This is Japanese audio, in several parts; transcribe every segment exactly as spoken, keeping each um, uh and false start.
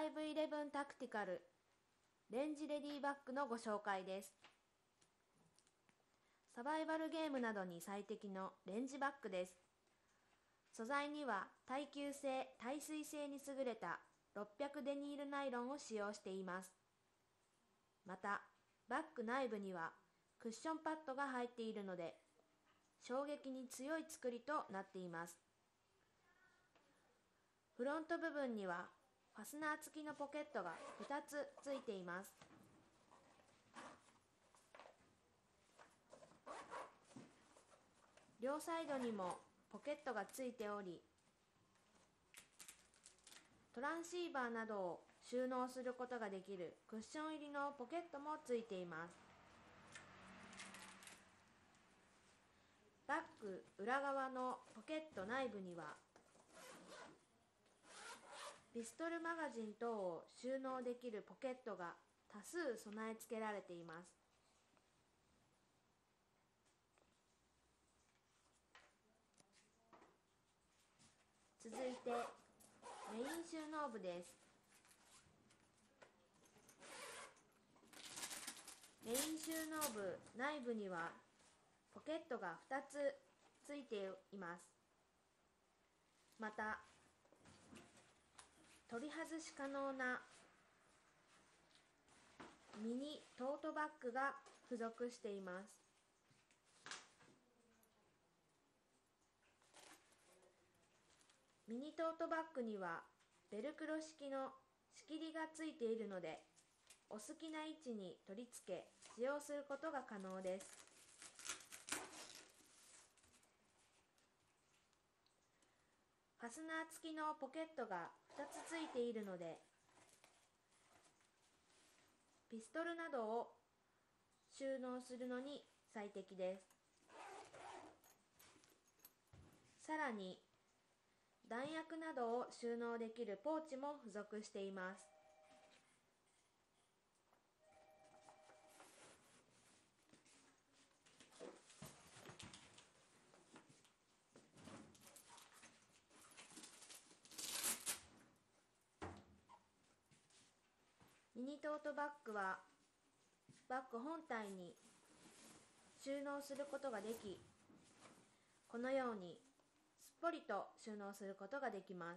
ァイブイレブンタクティカルレンジレディバッグのご紹介です。サバイバルゲームなどに最適のレンジバッグです。素材には耐久性・耐水性に優れたろっぴゃくデニールナイロンを使用しています。また、バッグ内部にはクッションパッドが入っているので、衝撃に強い作りとなっています。フロント部分にはファスナー付きのポケットがふたつついています。両サイドにもポケットがついており、トランシーバーなどを収納することができるクッション入りのポケットもついています。バッグ裏側のポケット内部にはピストルマガジン等を収納できるポケットが多数備え付けられています。続いてメイン収納部です。メイン収納部内部にはポケットがふたつついています。また、取り外し可能なミニトートバッグが付属しています。ミニトートバッグにはベルクロ式の仕切りがついているので、お好きな位置に取り付け使用することが可能です。ファスナー付きのポケットがふたつついているので、ピストルなどを収納するのに最適です。さらに弾薬などを収納できるポーチも付属しています。ミニトートバッグはバッグ本体に収納することができ、このようにすっぽりと収納することができます。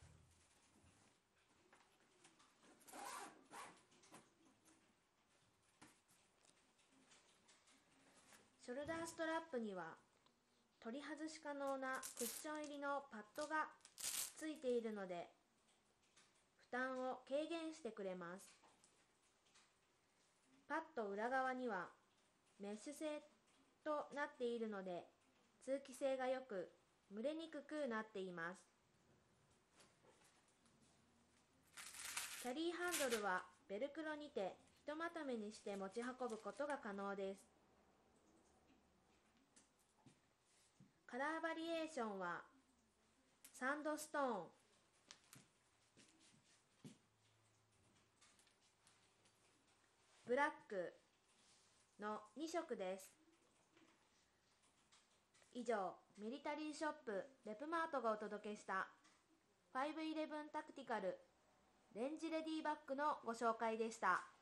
ショルダーストラップには取り外し可能なクッション入りのパッドがついているので、負担を軽減してくれます。パッド裏側にはメッシュ製となっているので、通気性が良く蒸れにくくなっています。キャリーハンドルはベルクロにてひとまとめにして持ち運ぶことが可能です。カラーバリエーションはサンドストーン、ブラックのにしょくです。以上、ミリタリーショップレプマートがお届けしたファイブイレブンタクティカルレンジレディバッグのご紹介でした。